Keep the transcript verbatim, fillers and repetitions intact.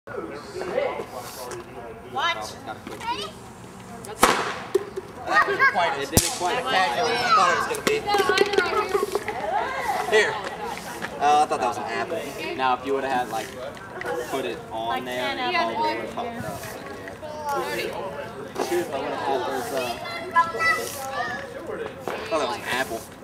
Watch. That wasn't quite as, it didn't quite spectacular as I thought it was going to be. Here. Oh, I thought that was an apple. Now, if you would have had, like, put it on like there, and it probably would have popped up. Shoot, if I would have had those, uh, I thought that was an apple.